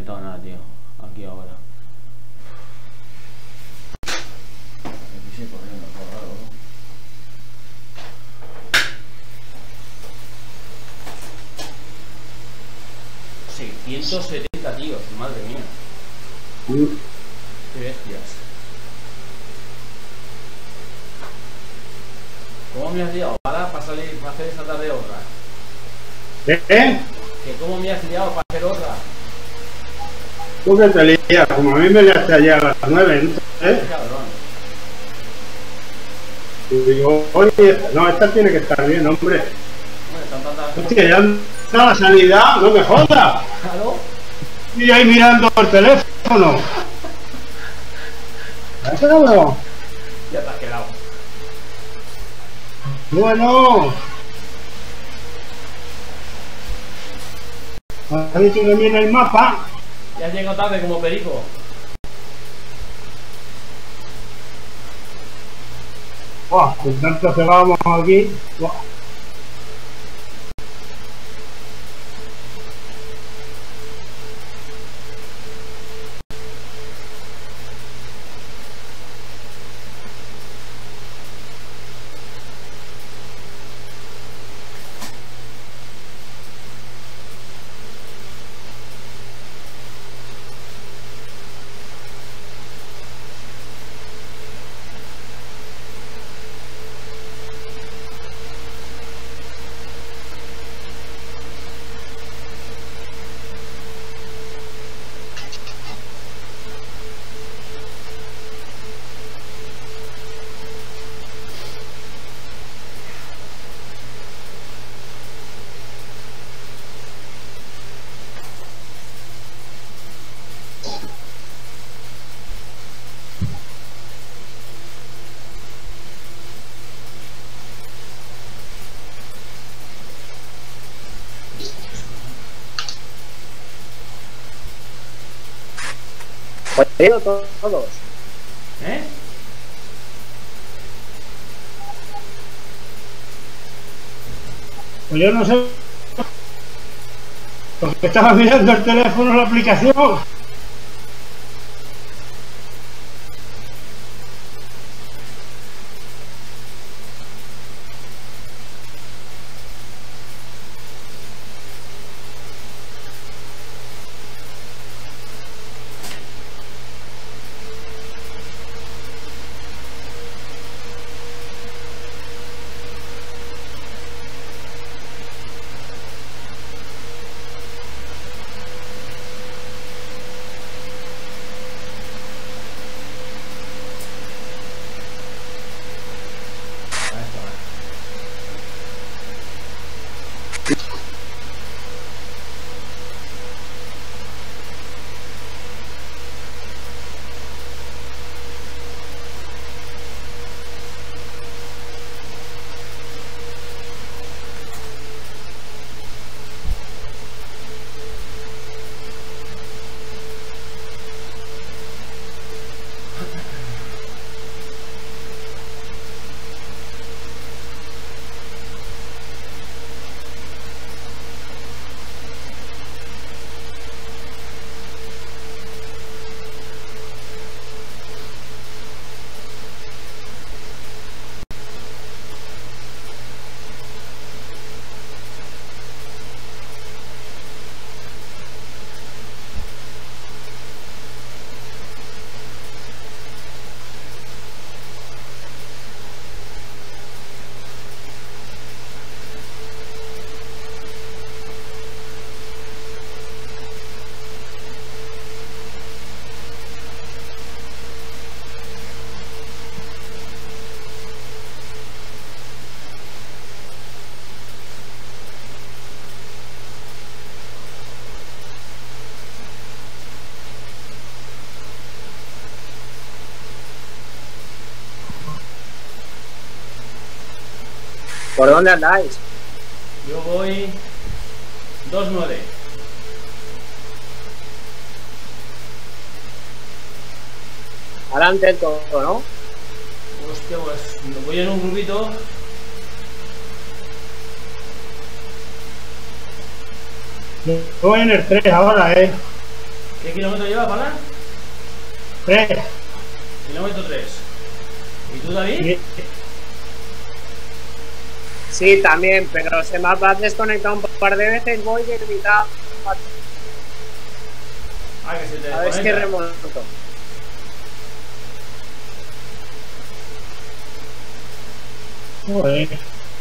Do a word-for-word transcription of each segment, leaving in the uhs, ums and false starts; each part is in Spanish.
calentado nada, tío. Aquí ahora. Me quise corriendo, raro, ¿no? seiscientos setenta tíos, madre mía. Mm. Qué bestias. ¿Cómo me has liado para, para salir, para hacer esa tarde otra? ¿Eh? ¿Que cómo me has liado para hacer otra? ¿Tú que te lías? Como a mí me liaste ayer a las nueve, ¿eh? Cabrón. Y digo, oye, no, esta tiene que estar bien, hombre. Hombre, están tantas... Hostia, ya está la sanidad, no me jodas. ¿Claro? Y ahí mirando el teléfono. Déjalo. Ya te has quedado. Bueno. Ha dicho que mira el mapa. Ya has llegado tarde como perico. Buah, con tanto cebamos aquí. Buah. Pero todos. ¿Eh? Pues yo no sé. Porque estaba mirando el teléfono, la aplicación. ¿Por dónde andáis? Yo voy... dos nueve. Adelante el todo, ¿no? Hostia, pues voy en un grupito. Voy en el tres ahora, eh. ¿Qué kilómetro lleva, Pala? Tres. Kilómetro tres. ¿Y tú, David? Sí. Sí, también, pero se me ha desconectado un par de veces, voy de mitad. Ah, que se te A ver si desconecta. remonto. Joder.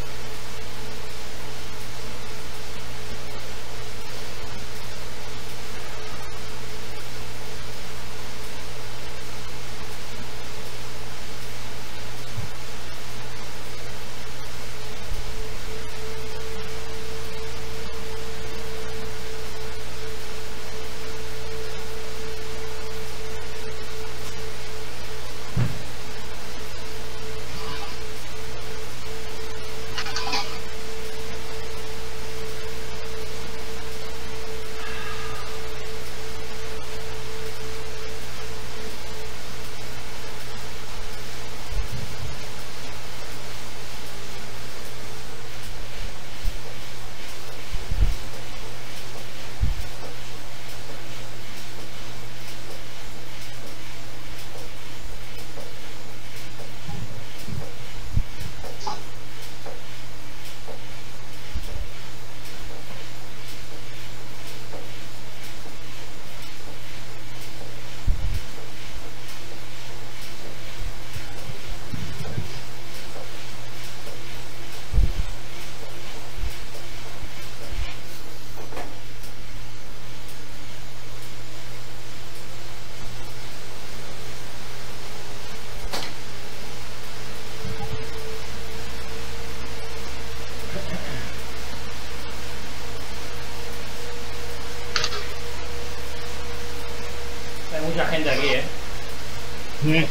Hay mucha gente aquí, ¿eh? Sí.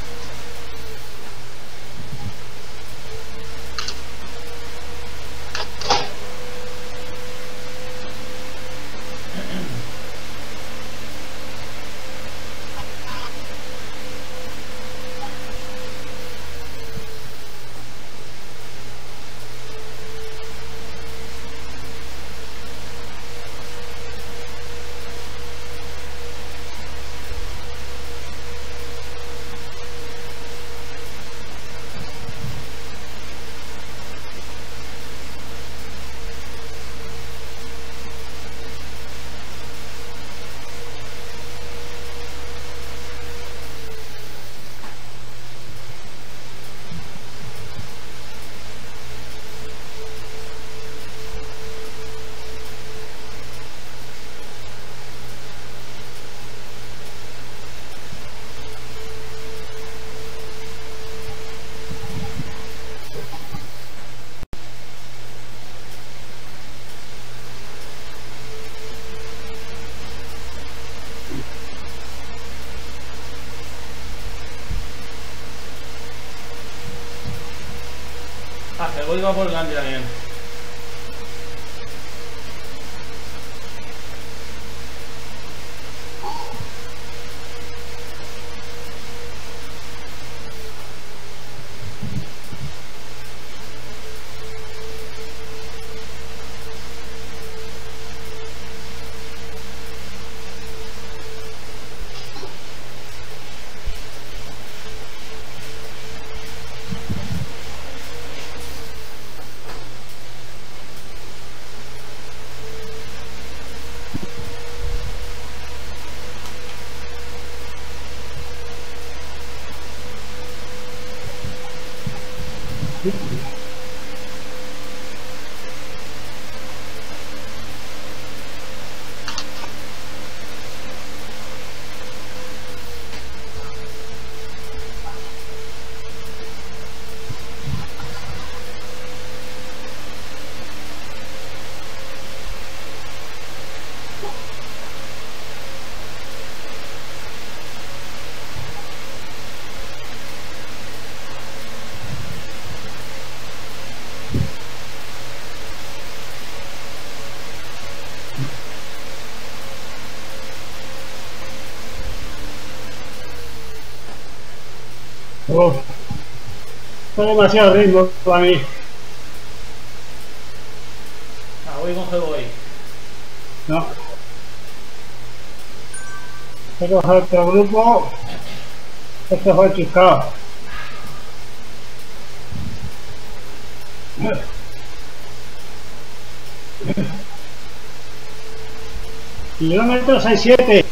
Ah, que el gol va por delante también. Uf. Fue demasiado ritmo para mí. Ah, voy con G voy. No. Pero es otro grupo. Este fue Chicago. Kilómetro sesenta y siete.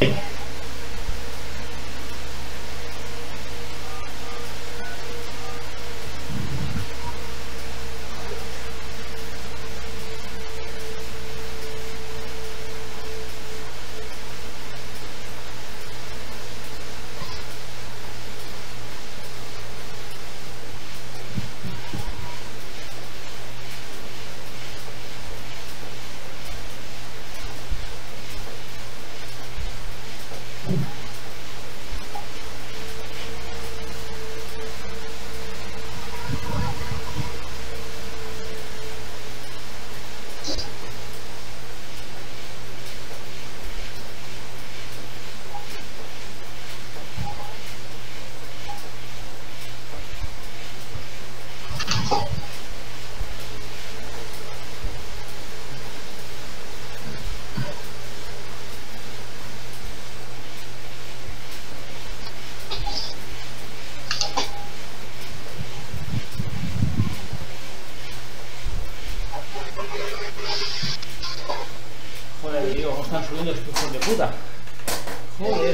Joder, tío, cómo están subiendo estos hijos de puta. Joder.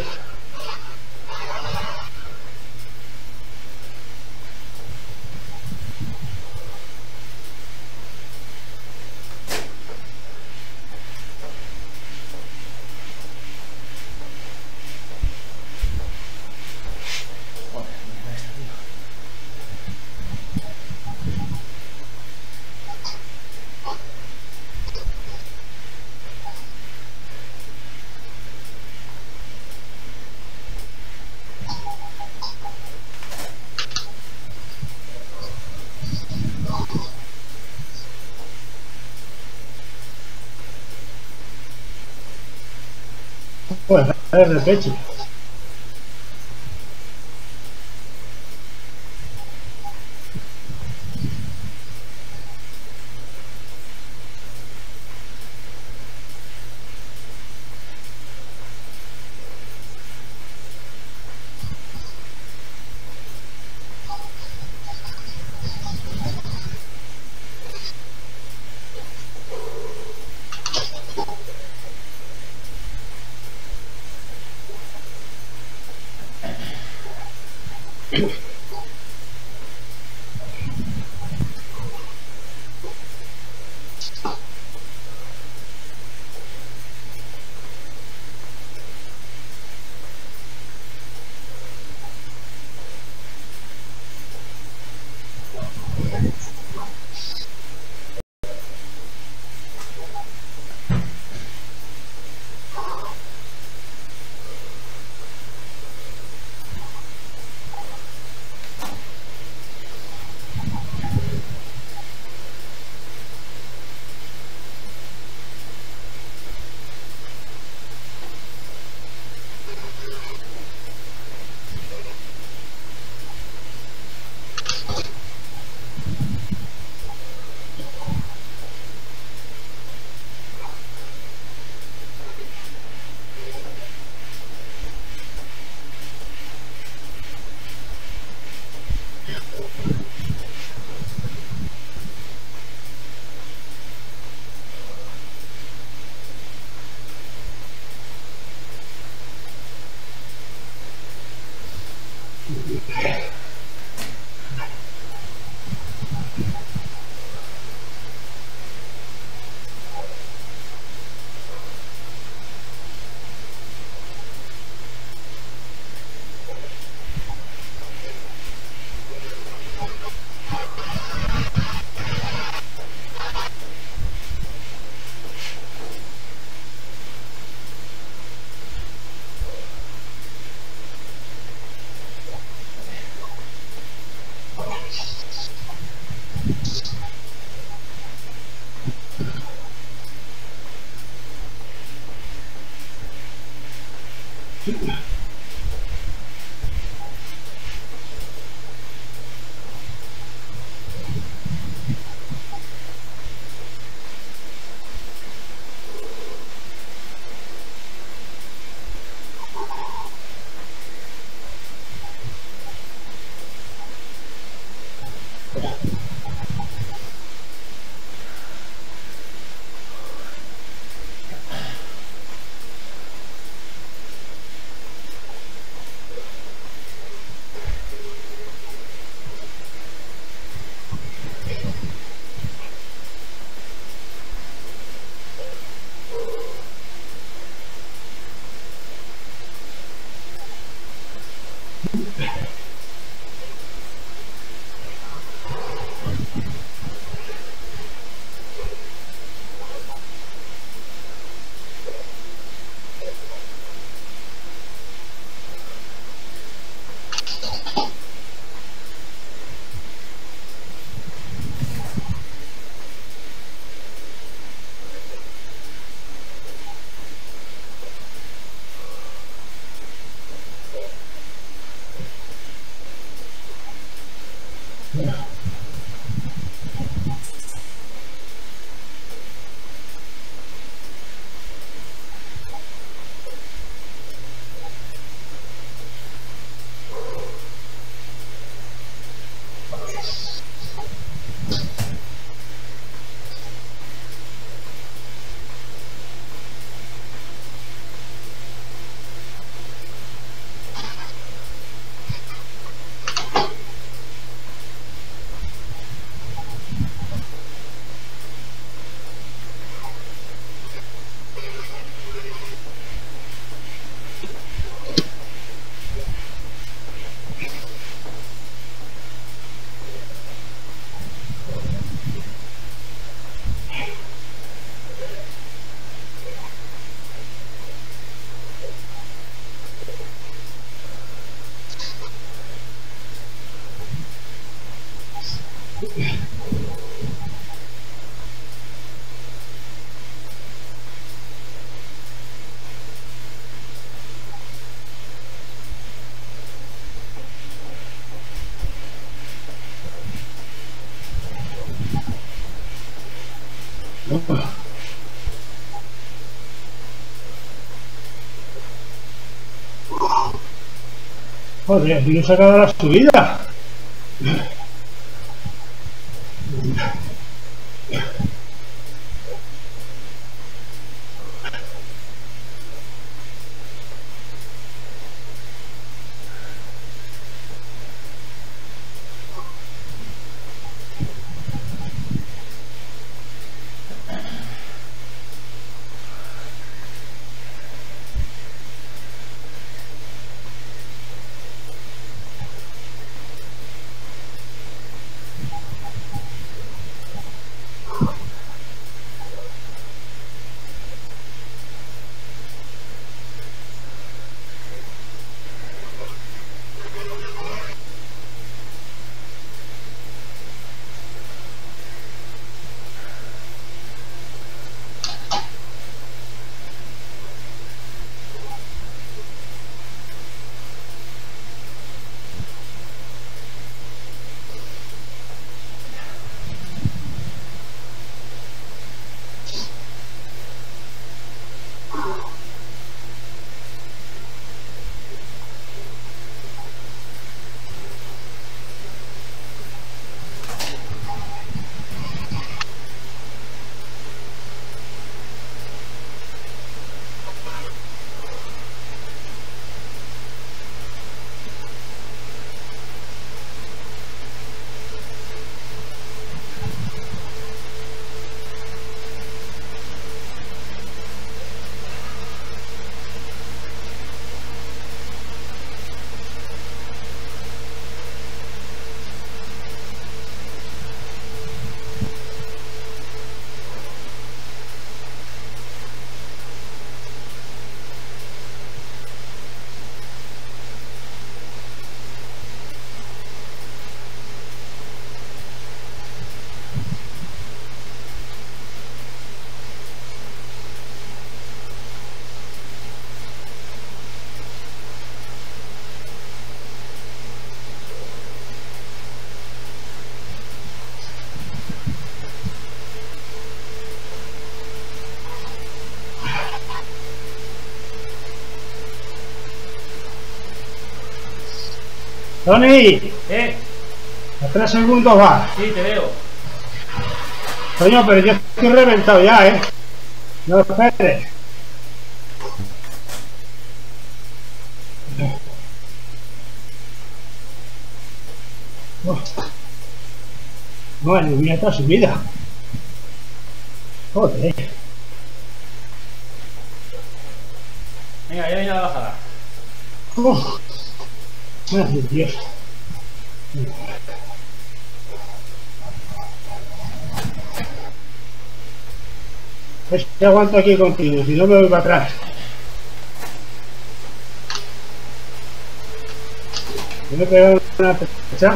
Joder, mierda esta, tío. Pues es de pecho. Joder, no he sacado la subida. Tony, ¿Eh? a tres segundos va. Sí, te veo. Coño, pero yo estoy reventado ya, ¿eh? No esperes. Oh. Madre mía, esta subida. Joder. Venga, ya viene la bajada. Oh. Ay, Dios. Es que aguanto aquí contigo, si no me voy para atrás. Yo me he pegado una pecha.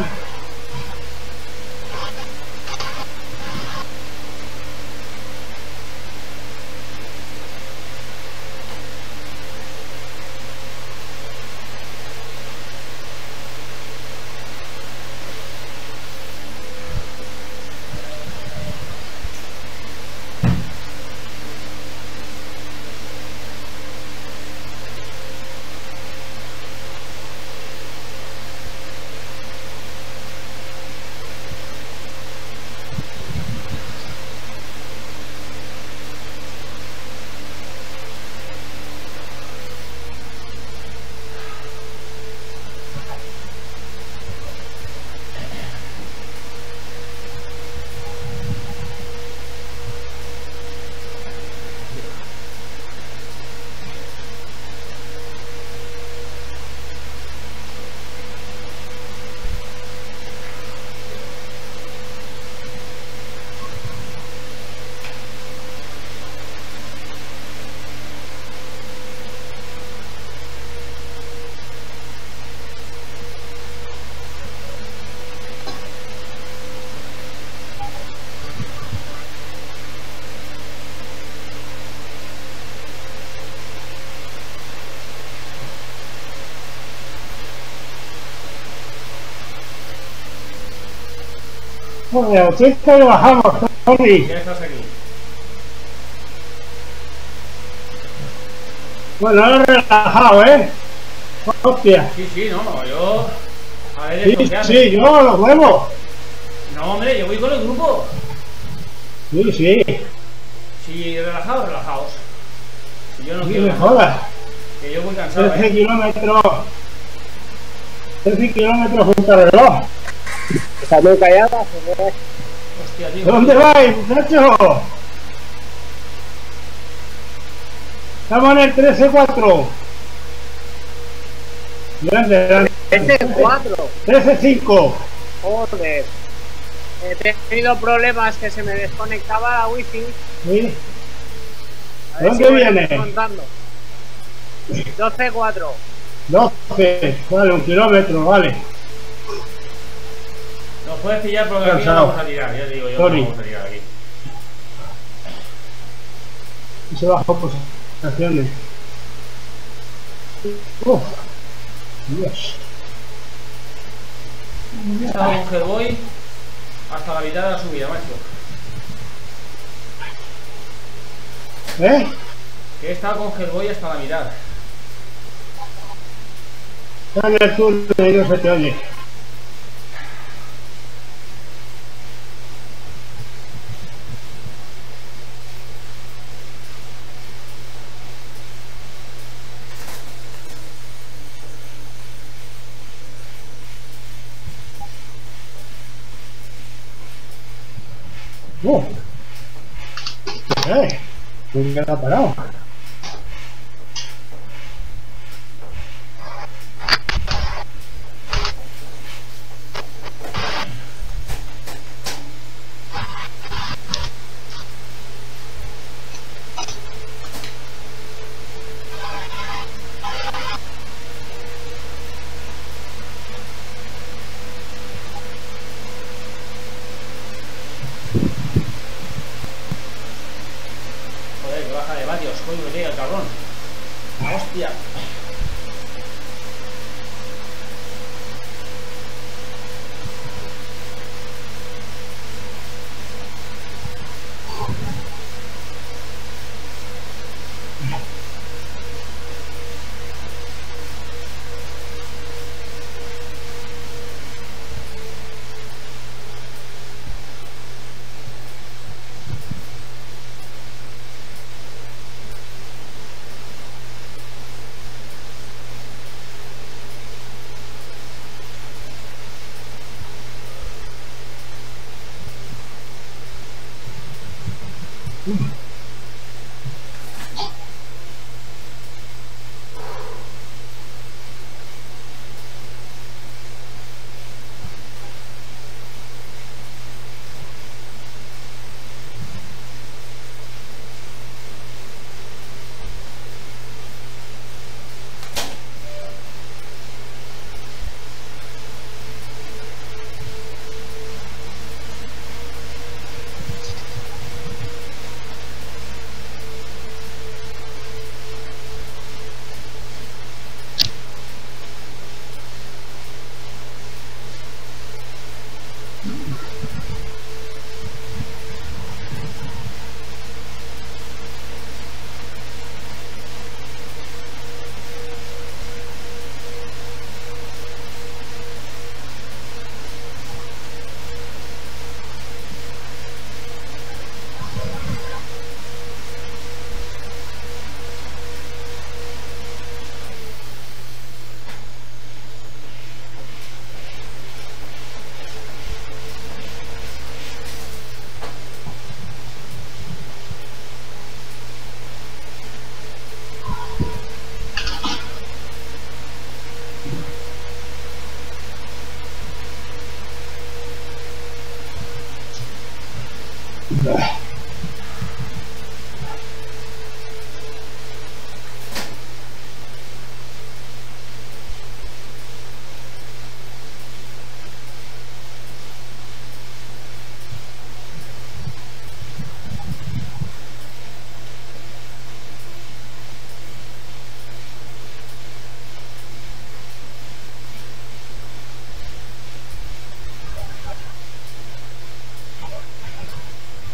Joder, ochenta lo bajamos, Tony. Ya estás aquí. Bueno, ahora relajado, ¿eh? Hostia. Sí, sí, no, yo... A ver, Sí, desconfiado. sí, yo los huevos. No, hombre, yo voy con el grupo. Sí, sí. Si relajados, relajados. Si yo no Sí, quiero... me jodas. Que yo voy cansado, trece ¿eh? kilómetros. trece kilómetros junto al reloj. Está muy callada, se ve. Hostia, tío. ¿Dónde vais, muchachos? Estamos en el trece cuatro. Grande, grande. Este es cuatro. trece cinco. Joder. He tenido problemas que se me desconectaba la wifi. ¿Sí? A ver ¿Dónde si voy viene? contando. doce cuatro. doce. Vale, un kilómetro, vale. Nos puedes pillar porque aquí no Cansado. vamos a tirar, ya te digo yo, no Sorry. vamos a tirar aquí. Y se bajó por estaciones. Uf. Dios. He estado con Hellboy hasta la mitad de la subida, macho. ¿Eh? Que he estado con Hellboy hasta la mitad. Está en el turno y no se te oye. Uh. Eh. ¿Dónde ha parado? Joder, que baja de vatios, coño, me llega el cabrón. Hostia.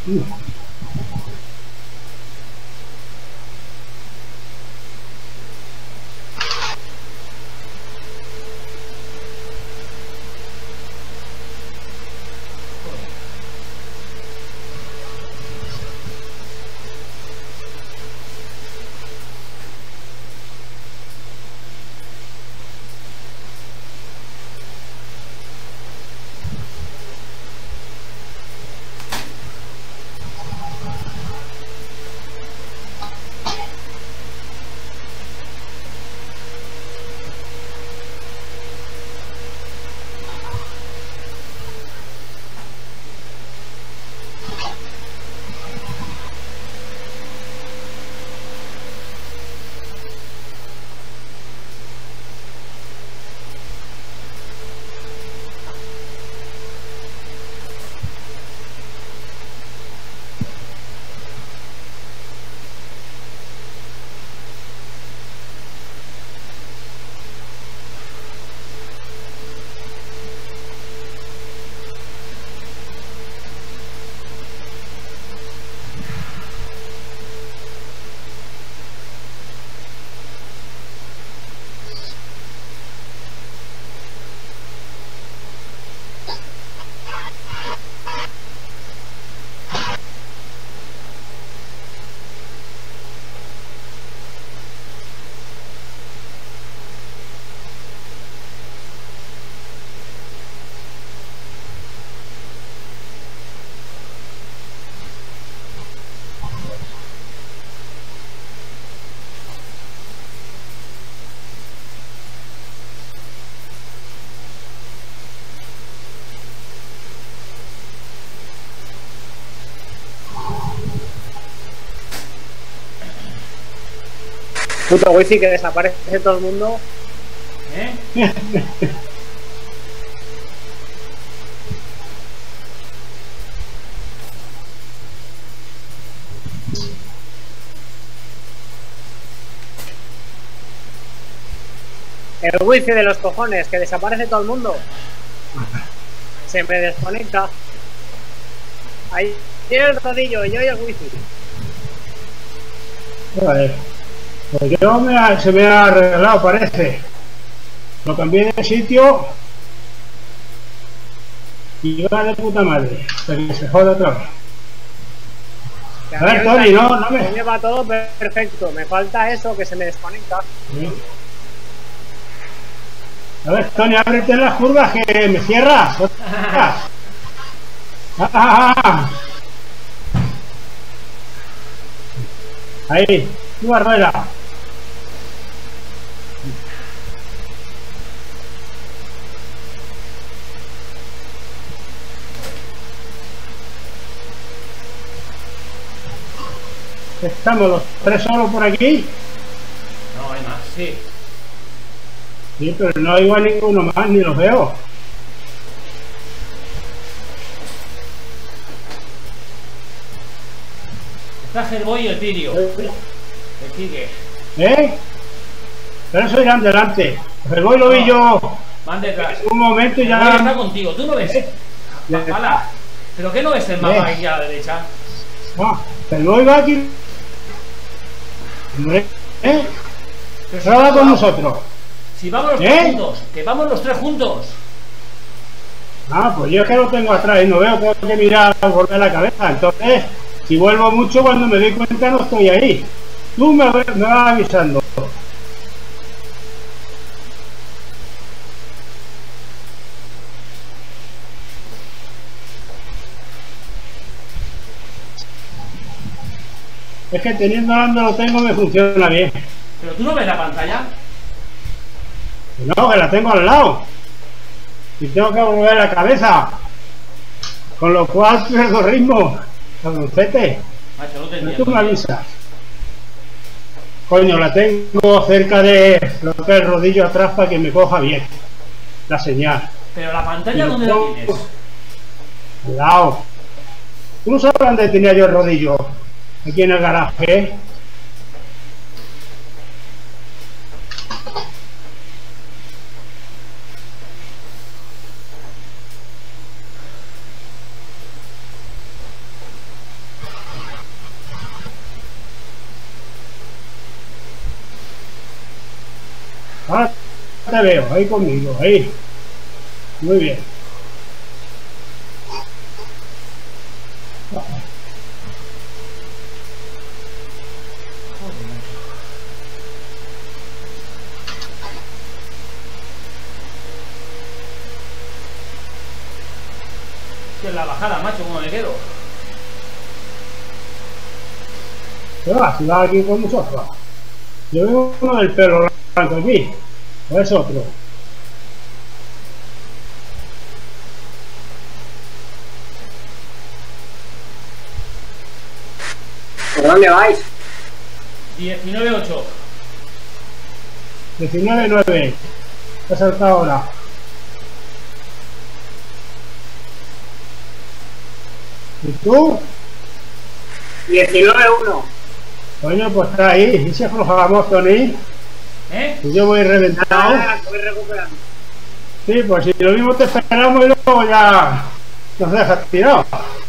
Uh. Puto wifi que desaparece todo el mundo. ¿Eh? El wifi de los cojones, que desaparece todo el mundo. Se me desconecta. Ahí tiene el rodillo y yo y el wifi. Joder. Pues yo me ha, se me ha arreglado, parece. Lo cambié de sitio y va de puta madre. Hasta que se joda otra vez. A ver, Tony, no, no me... me va todo perfecto. Me falta eso, que se me desconecta. Sí. A ver, Tony, ábrete las curvas que me cierras. Ah, ahí, una rueda. Estamos los tres solos por aquí. No, hay más, sí. Sí, pero no hay igual ninguno más, ni los veo. Está Hellboy y el Tirio. El Tigre. ¿Eh? Pero eso irán delante. El boy lo vi yo Van detrás. un momento y El Boy está ya... contigo. ¿Tú no ves? Ya. Pala. ¿Pero qué no ves el mapa ahí a la derecha? Ah, el boy va aquí. Hombre, ¿eh? Pero si Ahora va con vamos- nosotros. Si vamos los ¿Eh? tres juntos. Que vamos los tres juntos. Ah, pues yo es que lo tengo atrás y no veo, tengo que mirar, volver la cabeza. Entonces, si vuelvo mucho, cuando me doy cuenta no estoy ahí. Tú me, me vas avisando. Es que teniendo donde lo tengo me funciona bien. Pero tú no ves la pantalla. No, que la tengo al lado. Y tengo que volver la cabeza. Con lo cual pierdo ritmo. Cabroncete. Macho, no te No entiendo. tú me avisas. Coño, la tengo cerca de lo que es el rodillo atrás para que me coja bien la señal. Pero la pantalla, Y ¿dónde la luego- tienes? Al lado. ¿Tú no sabes dónde tenía yo el rodillo? Aquí en el garaje. Ahora te veo, ahí conmigo, ahí. Muy bien. En la bajada, macho, como me quedo. ¿Qué va? Si va aquí con nosotros. Yo veo uno del pelo blanco aquí. ¿O es otro? ¿Por dónde vais? diecinueve ocho. diecinueve nueve. ¿Qué ha saltado ahora? ¿Y tú? diecinueve uno. Coño, pues está ahí. ¿Y si aflojamos, Tony? ¿Eh? Y yo voy reventado. Voy recuperando. Sí, pues si lo mismo te esperamos y luego ya nos dejas tirado.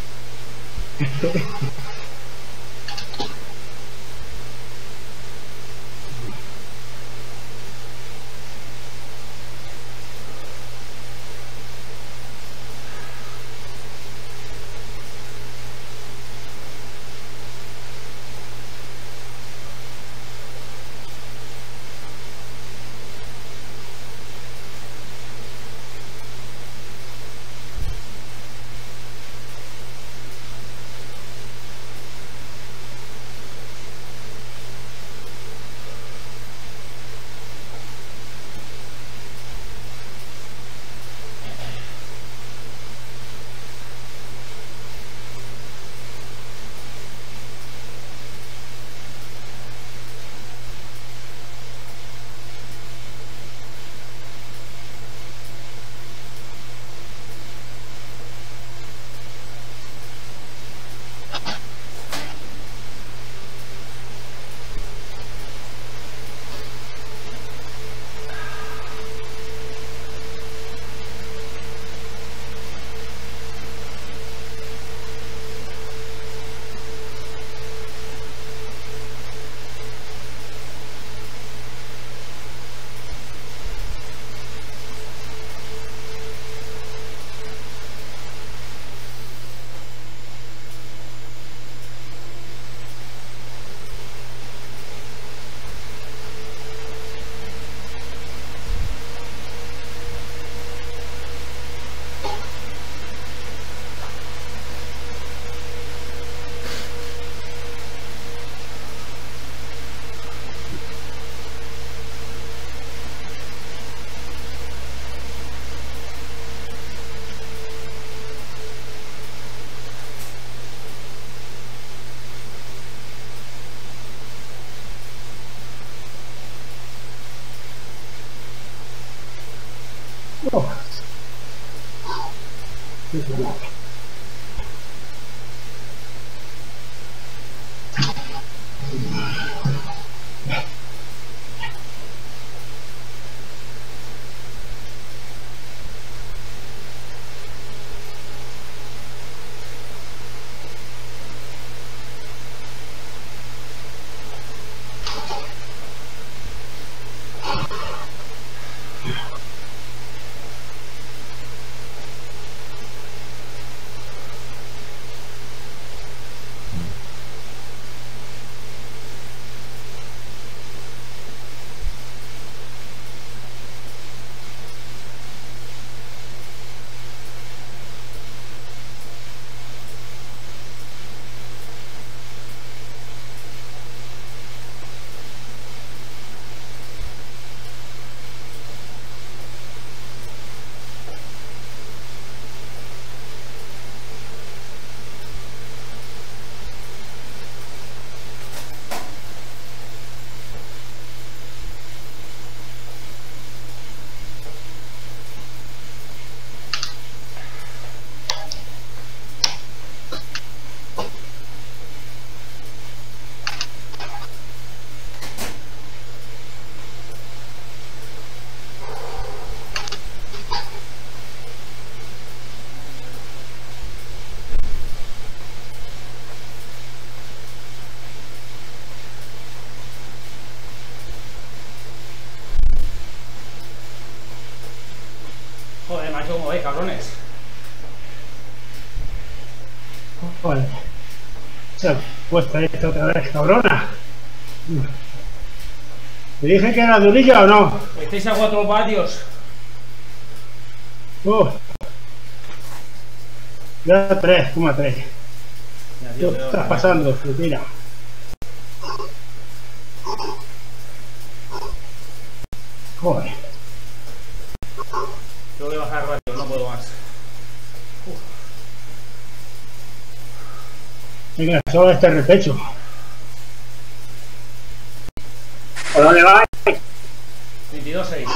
Oh. Sí, sí, no. sé cómo veis, cabrones. Joder. Se ha puesto esto otra vez, cabrona. ¿Te dije que era durilla o no? Estáis a cuatro vatios. Uh. Ya tres, coma tres. Ya, ¿Qué tío, pero- estás pasando? Se tira. Joder. Tengo que bajar rápido, no puedo más. Venga, solo este repecho. ¿Por dónde vais? veintidós seis.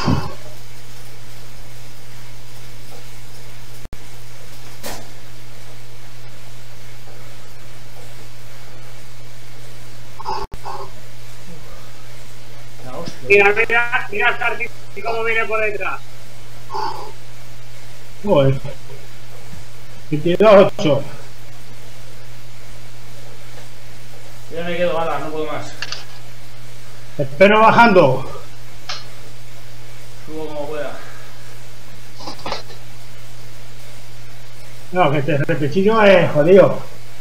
La hostia. Mira, mira, mira el Carti cómo viene por detrás. Joder. veintidós ocho. Yo ya me quedo, bala, no puedo más. Te espero bajando. Subo como pueda. No, que este repechillo es jodido.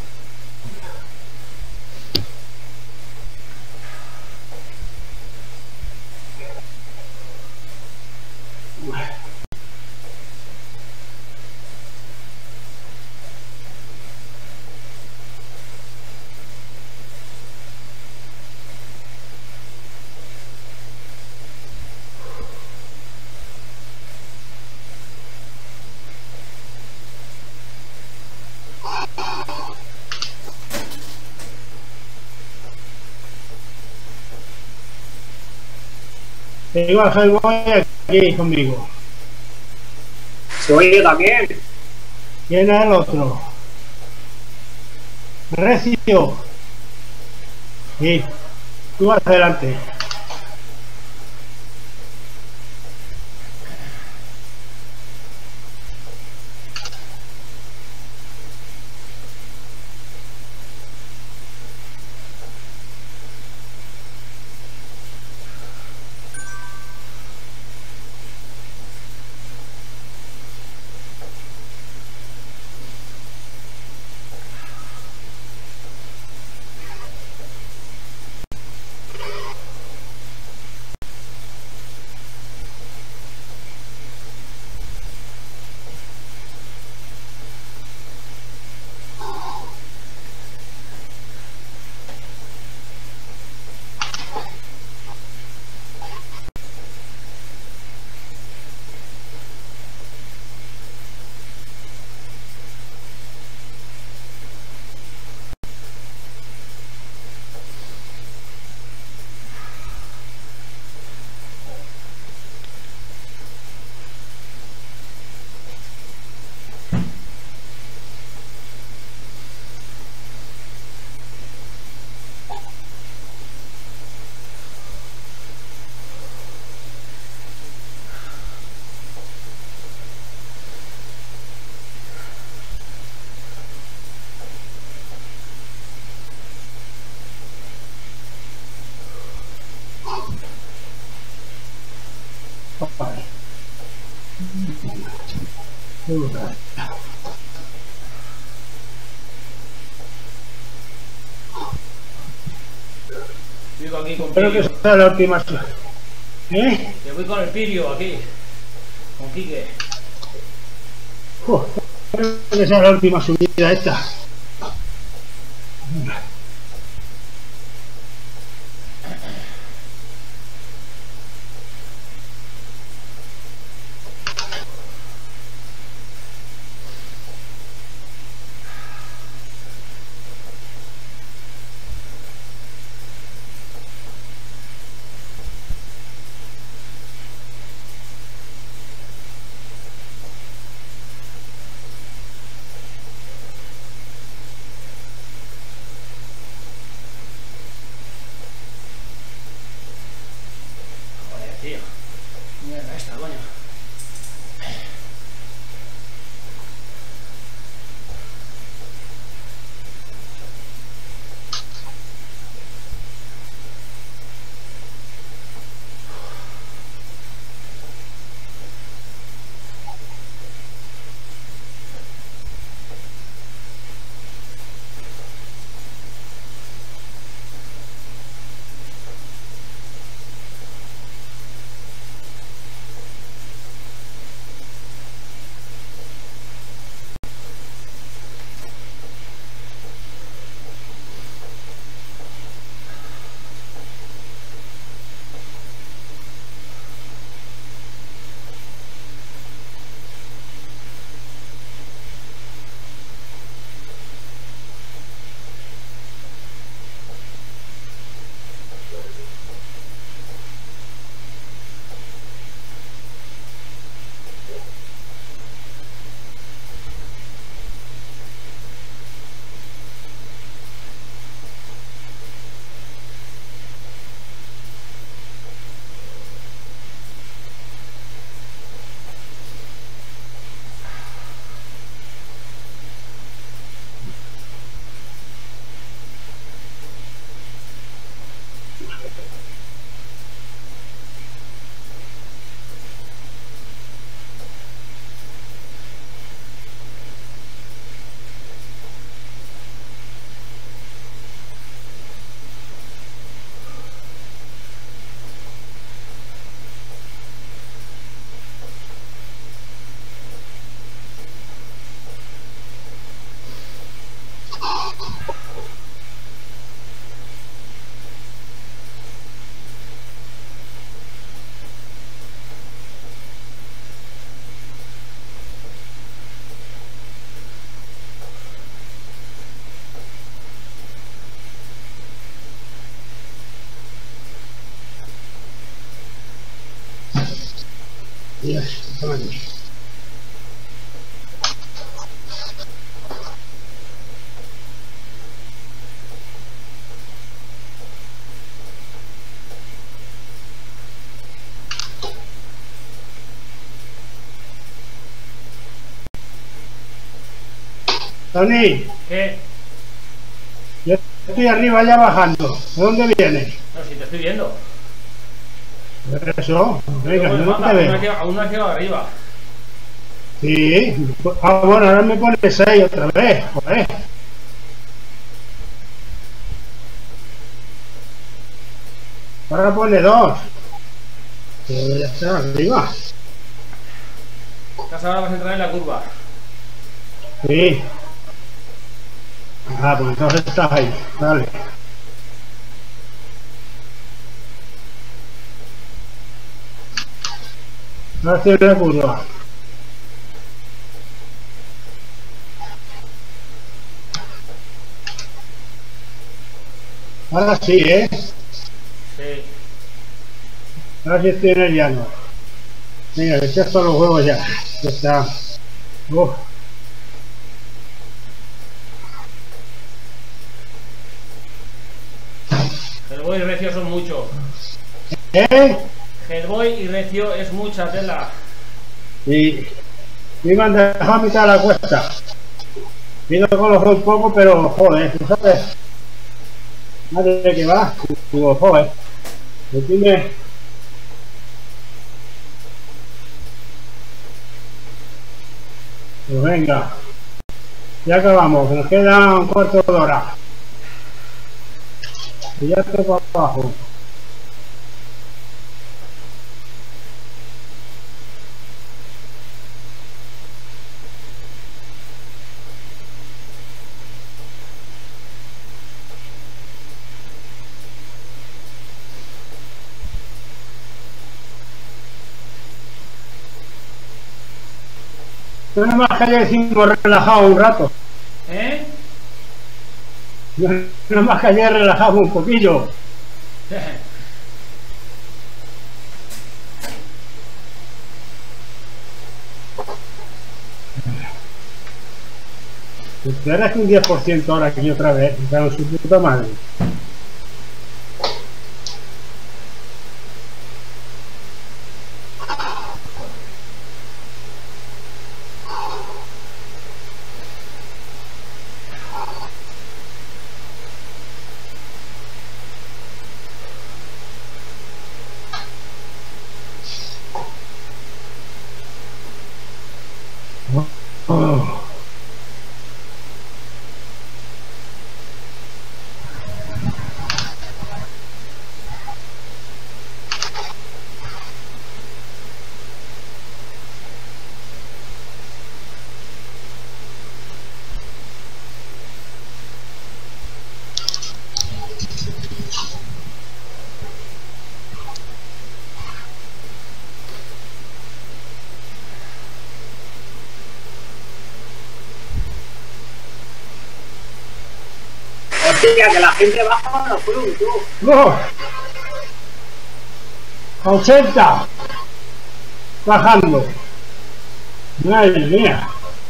Tengo al Hellboy aquí conmigo. Se oye yo también. ¿Quién es el otro? Recio. Sí. Tú adelante. Vale. Digo aquí con Espero que Pirio. sea la última. ¿Eh? Que voy con el Pirio aquí. Con Quique. Uf, espero que sea la última subida esta. Joder, tío. Mierda esta, coño. Dios, toma aquí. Tony, ¿Qué? yo estoy arriba ya bajando. ¿De dónde vienes? No, si te estoy viendo. Eso, venga, Yo, yo no te aún no veo. has llegado- aún no has llegado arriba. Sí, ah, bueno, ahora me pone seis otra vez, joder. Ahora pone dos. Pero ya está arriba. Casi ahora vas a entrar en la curva. Sí. Ah, pues entonces estás ahí, dale. Ahora estoy en la curva. Ahora sí, ¿eh? Sí. Ahora sí estoy en el llano. Venga, que estoy hasta los huevos ya. Ya está. Uf. Hellboy y Recio son mucho. ¿Eh? Hellboy y Recio es mucha tela. Y me han dejado a mitad de la cuesta. Pido con los dos un poco, pero joder, ¿tú sabes? Madre que va. Digo, joder. Decime. Pues venga. Ya acabamos, que nos queda un cuarto de hora. Y ya estoy para abajo. No más que ayer hicimos relajado un rato. ¿Eh? No más que ayer relajamos un poquillo. Espera que un diez por ciento ahora aquí otra vez, me su puta madre. Oh. Hostia, que la gente baja con los cruz, tú. ¡No! ochenta. Bajando. Madre mía.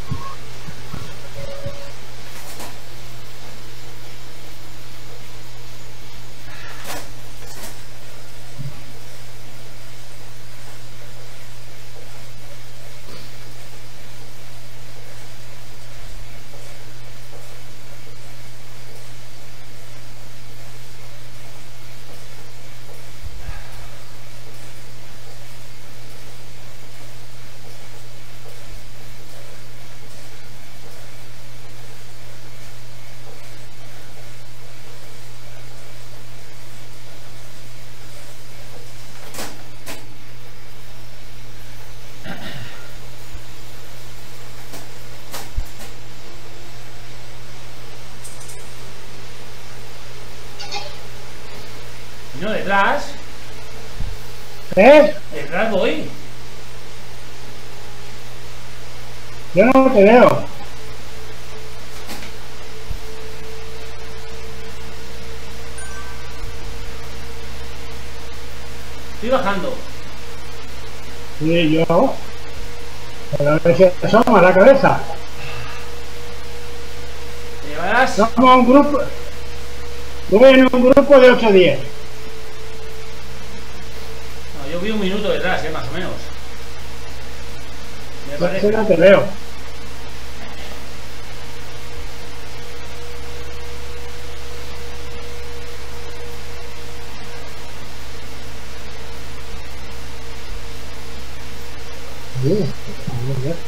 No, detrás. ¿Eh? Detrás voy. Yo no te veo. Estoy bajando. Sí, yo. Pero a ver si asoma la cabeza. ¿Te llevarás? Somos un grupo. Voy en un grupo de ocho a diez. No, yo vi un minuto detrás, eh, más o menos. Me parece. No te veo. Uh, a ver,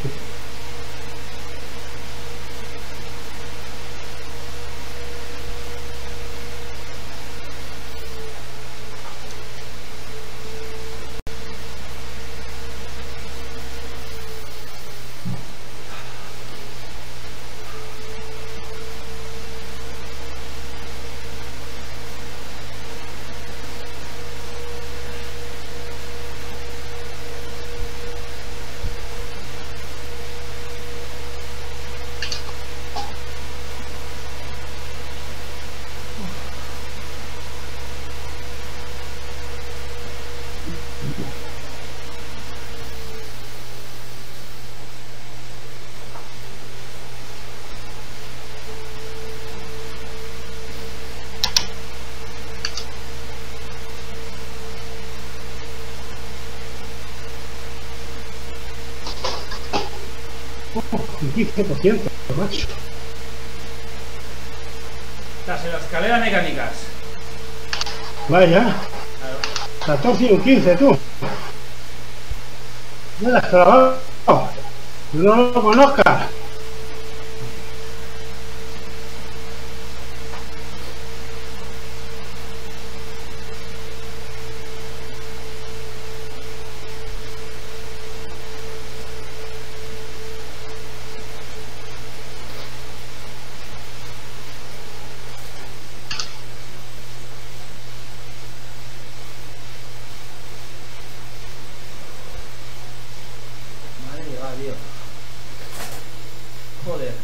un quince por ciento, macho. Estás en las escaleras mecánicas. Vaya, Claro. catorce y un quince, tú. Me la has clavado. No lo conozcas. Madre mía, va, tío. Joder.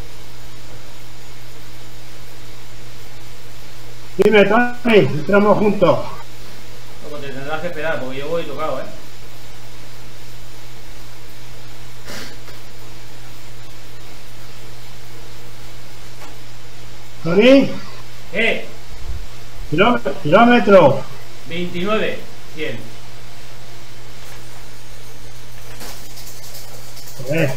Dime, Tony, entramos juntos. Loco, te tendrás que esperar porque yo voy tocado, eh. Tony, Eh, kilómetro, kilómetro. veintinueve, cien. Joder.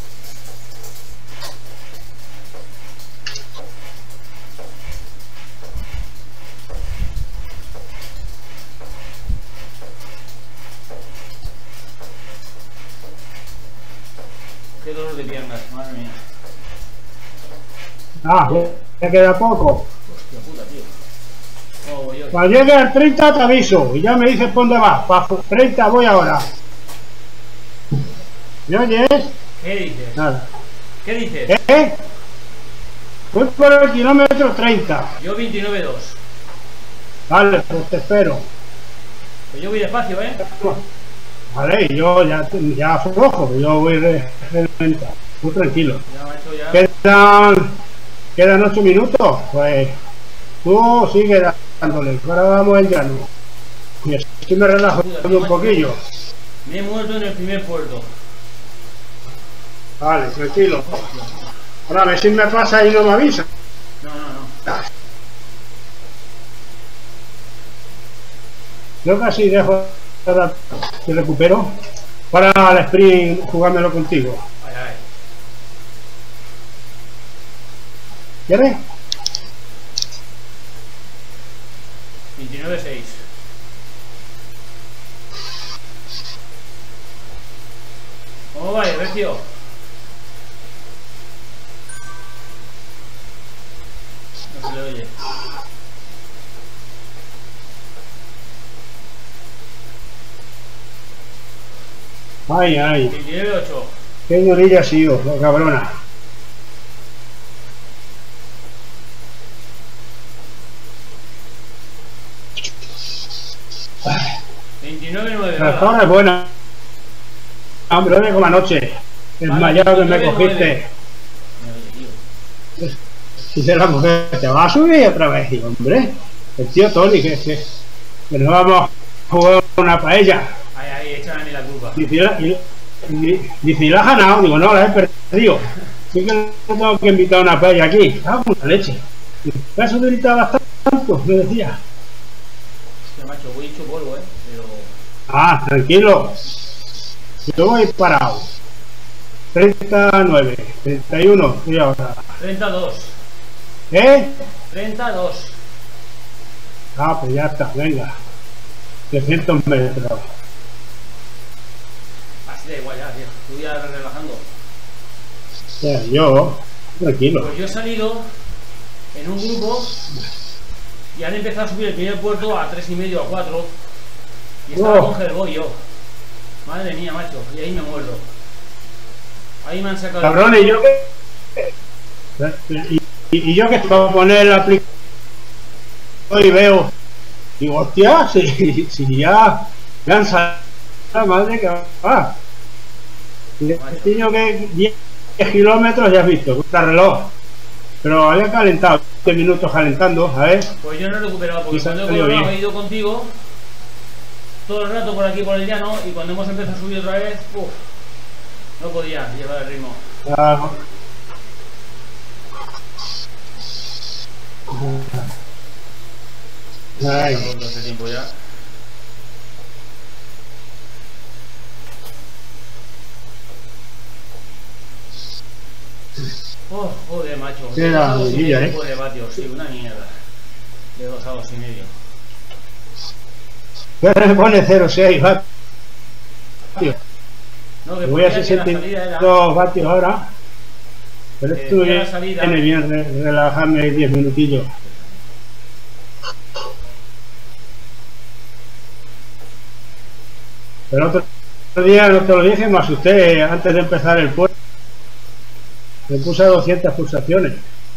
Qué dolor de piernas, madre mía. Ah, me queda poco. Hostia puta, tío. ¿Cómo voy yo? Cuando llegue al treinta te aviso y ya me dices por dónde vas. Para treinta voy ahora. ¿Me oyes? ¿Qué dices? Nada. ¿Qué dices? ¿Eh? Voy por el kilómetro treinta. Yo veintinueve dos. Vale, pues te espero. Pues yo voy despacio, eh. Vale, yo ya, ya aflojo, yo voy re, re lenta. Muy tranquilo. Ya, macho, ya. Quedan, quedan ocho minutos, pues tú sigue dándole. Ahora vamos al llano. Y así me relajo un poquillo. Me he muerto en el primer puerto. Vale, tranquilo. Ahora a ver si me pasa y no me avisa. No, no, no. Yo casi dejo y recupero para el sprint jugármelo contigo. Ay, ay. ¿Quieres? veintinueve seis. ¿Cómo va, Recio? No se le oye. Ay, ay. veintinueve ocho. Qué ñorilla ha sido, la cabrona. veintinueve nueve. La zona es buena. Hombre, oye como anoche. Desmayado que me cogiste. Y se la mujer te va a subir otra vez. Y hombre, el tío Tony, que, que, que nos vamos a jugar una paella. Ay, ay, échame a mí la culpa. culpa. Dice, y, y, dice, ¿y la has ganado? Digo, no, la he perdido. Sí que no tengo que invitar a una playa aquí. Ah, puta leche. ¿Me has gritado bastante? Me decía. Es que, macho, voy hecho polvo, ¿eh? Pero... Ah, tranquilo. Yo voy parado. treinta y nueve, treinta y uno, y ahora. treinta y dos. ¿Eh? treinta y dos. Ah, pues ya está, venga. trescientos metros. Así da igual ya, tío. Tú ya relajando. Ya, yo, tranquilo. Pues yo he salido en un grupo y han empezado a subir el primer puerto a tres y medio, a cuatro. Y estaba Oh. con Gerboy yo. Madre mía, macho. Y ahí me muerdo. Ahí me han sacado... Cabrón, y yo que. Y, y, y yo que te voy a poner la aplicación y veo. Digo, hostia, si, si ya. Ya han salido. Madre que va. Y he tenido que diez kilómetros ya has visto, contra reloj. Pero había calentado, veinte minutos calentando, a ver. Pues yo no he recuperado, porque Y se ha cuando he salido colorado bien. he ido contigo todo el rato por aquí por el llano, y cuando hemos empezado a subir otra vez, uff, no podía llevar el ritmo. Ah, ay, Todo este tiempo ya. Oh, joder, macho. Sí, De la dos a dos y vidilla, medio ¿eh? de vatios, sí, una mierda. De dos a dos y medio. ¿qué me pone cero coma seis vatios? No, que Voy a ponía que la sesenta salida y era... dos vatios ahora. Pero Eh, esto ya la viene salida- bien, re- relajarme diez minutillos. El otro día, no te lo dije, me asusté antes de empezar el puerto. Me puse a doscientas pulsaciones.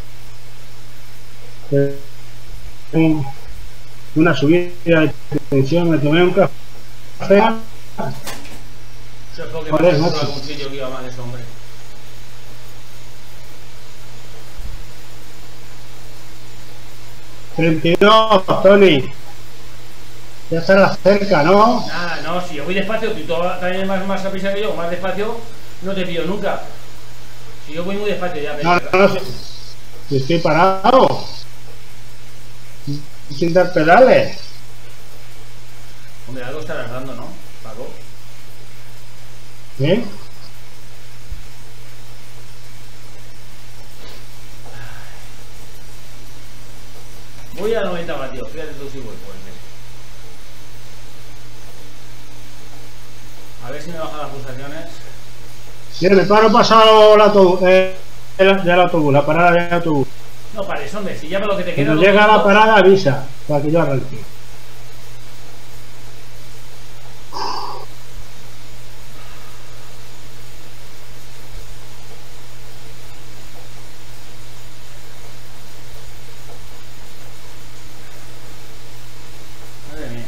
Eh, un- Una subida de tensión, me tomé un café. Eso es porque Joder, me macho. ha algún sitio que iba mal ese hombre. treinta y dos, Tony. Ya estarás cerca, ¿no? Nada, no, si yo voy despacio, tú to- también vas más a prisa que yo, más despacio, no te pillo nunca. Si yo voy muy despacio ya, No, pero... no, no, si- si estoy parado. Sin dar pedales. Hombre, algo estarás dando, ¿no, Paco? ¿Eh? Voy a noventa vatios, fíjate tú si voy, pues. A ver si me bajan las pulsaciones. Mira, me paro pasado el autobús, eh, el- del autobús, la parada del autobús. No pares, hombre, si ya para lo que te queda... Cuando dos llega a la minutos- parada, avisa para que yo arranque. Madre mía.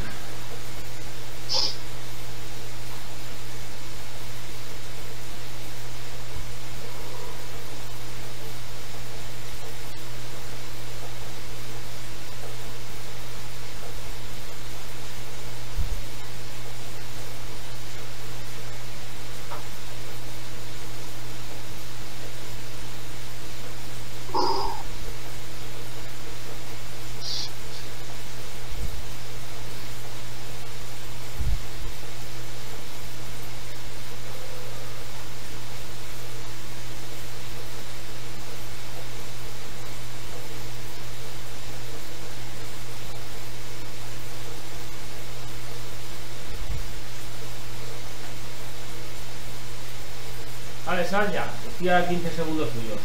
Vale, sal ya. Estoy a quince segundos tuyos.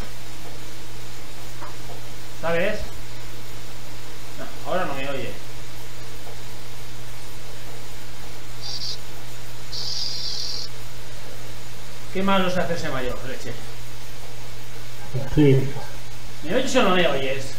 ¿Sabes? No, ahora no me oye. Qué malo es hacerse mayor, leche. Sí. ¿Me oyes o no me oyes?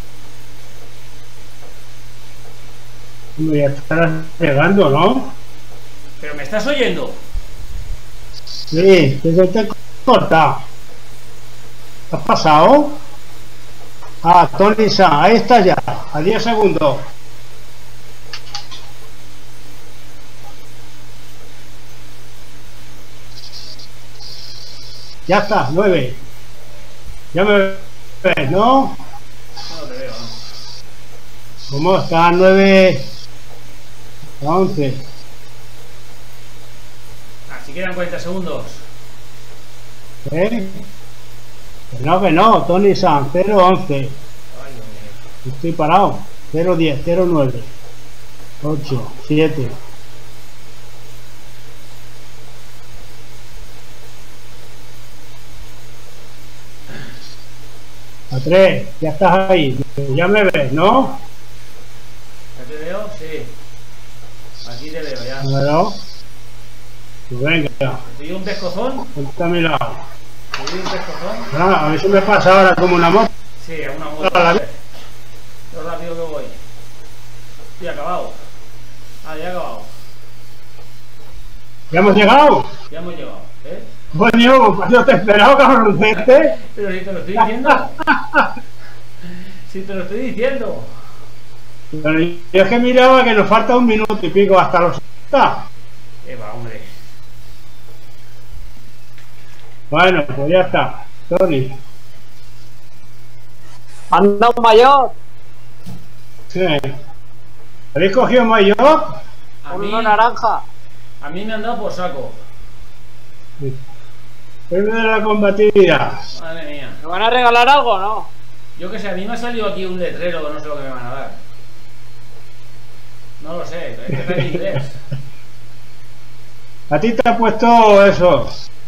Hombre, ya estarás llegando, ¿no? ¿Pero me estás oyendo? Sí, que se te corta. ¿Has pasado? Ah, Tony Sa, ahí está ya, a diez segundos. Ya está, nueve. Ya me ves, ¿no? No te veo, ¿no? ¿Cómo está? nueve a once. Así quedan cuarenta segundos. ¿Eh? Que no, que no, Tony San, cero once. Ay, Dios mío. Estoy parado. cero diez, cero nueve, ocho, siete. A tres, ya estás ahí. Ya me ves, ¿no? ¿Ya te veo? Sí. Aquí te veo ya. Bueno, pues venga, ¿Te doy un pescozón? ponte a mi lado. ¿Te doy un pescozón? Ah, a ver si me pasa ahora como una moto. Sí, a una moto. Hola, A ver. Lo rápido que voy. Estoy acabado. Ah, ya he acabado. ¿Ya hemos llegado? Ya hemos llegado. ¿Eh? Bueno, pues yo te he esperado, cabroncete. Pero si te lo estoy diciendo. Si te lo estoy diciendo. Pero yo es que miraba que nos falta un minuto y pico hasta los setenta. Eva, hombre. Bueno, pues ya está. Tony. Anda un mayor. Sí. ¿Habéis cogido mayor? A mí, Uno naranja. a mí me han dado por saco. Premio de la combatividad. Madre mía. ¿Me van a regalar algo o no? Yo que sé, a mí me ha salido aquí un letrero que no sé lo que me van a dar. No lo sé, es que está en inglés. A ti te ha puesto eso.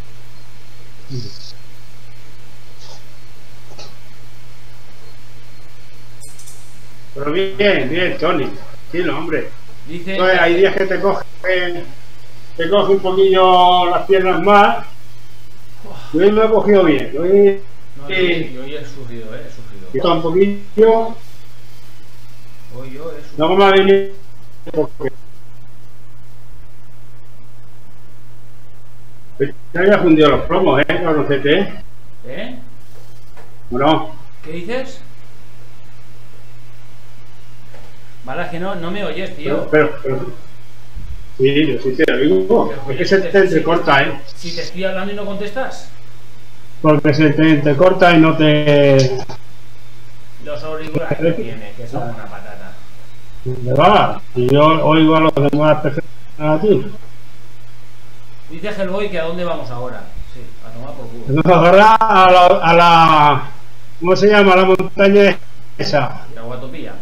Pero bien, bien, Tony. Tranquilo, hombre. Dice. Entonces, hay días que te coge, te coge un poquillo las piernas más. Yo hoy me he cogido bien. Hoy, No, yo, sí, yo hoy he sufrido, eh, he sufrido. está un poquillo. Hoy yo he sufrido. No me ha venido porque ya había fundido los plomos, ¿eh? Los C T. ¿Eh? Bueno, ¿Qué dices? Vale, es que no, no me oyes, tío. pero, pero, pero sí, yo sí te digo. Es que se te entrecorta, ¿eh? Si te estoy hablando y no contestas. Porque se te entrecorta y no te... Los auriculares que tienes, que son una patata. ¿Dónde va? Si yo oigo a los demás perfectamente a ti. Dice Hellboy que a dónde vamos ahora. Sí, a tomar por culo. Nos agarra a la, a la... ¿Cómo se llama? La montaña esa. La Guatopía.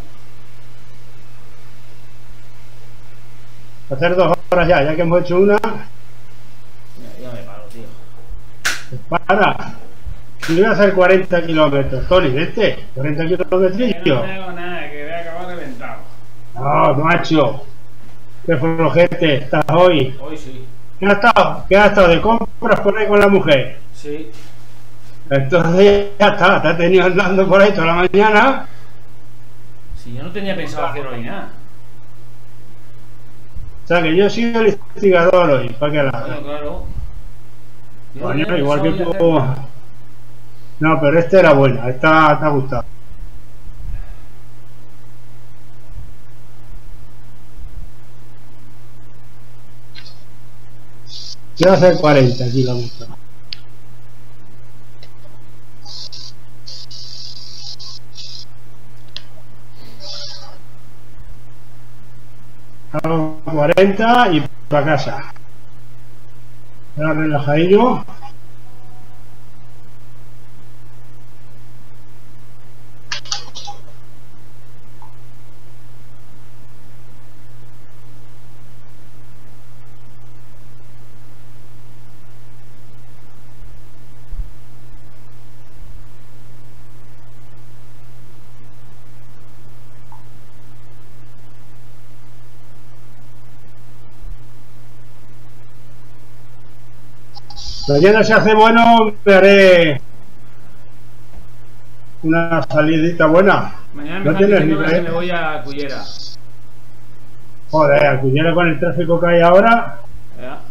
Hacer dos horas ya, ya que hemos hecho una. Ya, ya me paro, tío. Para. Yo voy a hacer cuarenta kilómetros, Tony, ¿viste? cuarenta Que no kilometrillos. hago nada, que voy a acabar reventado. No, macho. Qué flojete estás hoy. Hoy sí. ¿Qué has estado? ¿Qué has estado de compras por ahí con la mujer? Sí. Entonces ya está, te has tenido andando por ahí toda la mañana. Si yo no tenía pensado hacer hoy nada. O sea que yo he sido el investigador hoy, para que la... Bueno, claro. Yo no Coño, tenía igual que pensado tú... hoy hacer nada. No, pero este era buena, esta te ha gustado. Quiero hacer cuarenta kilómetros. Hago cuarenta y para casa. Ahora relajadillo. Mañana se hace bueno, me haré una salidita buena. Mañana me No están tienes diciendo que libre, se me voy a Cullera. Joder, Cullera con el tráfico que hay ahora. Ya.